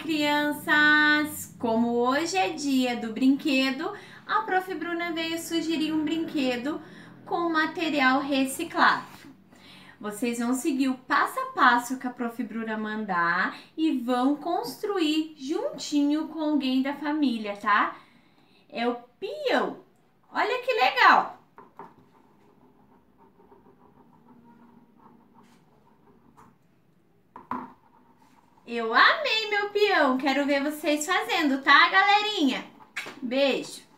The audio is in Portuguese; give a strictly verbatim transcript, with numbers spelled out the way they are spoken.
crianças! Como hoje é dia do brinquedo, a prof Bruna veio sugerir um brinquedo com material reciclado. Vocês vão seguir o passo a passo que a prof Bruna mandar e vão construir juntinho com alguém da família, tá? É o peão. Olha que legal! Eu amei meu peão, quero ver vocês fazendo, tá, galerinha? Beijo!